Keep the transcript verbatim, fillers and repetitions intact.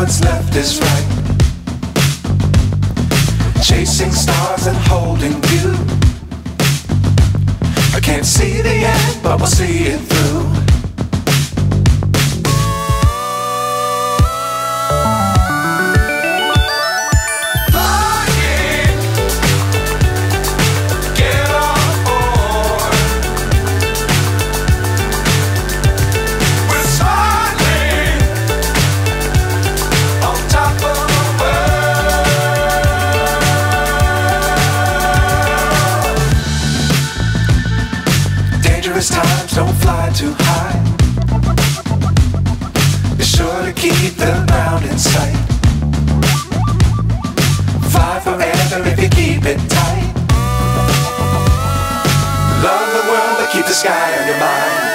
what's left is right. Chasing stars and holding you. I can't see the end, but we'll see it through. Times don't fly too high. Be sure to keep the ground in sight. Fly forever if you keep it tight. Love the world but keep the sky on your mind.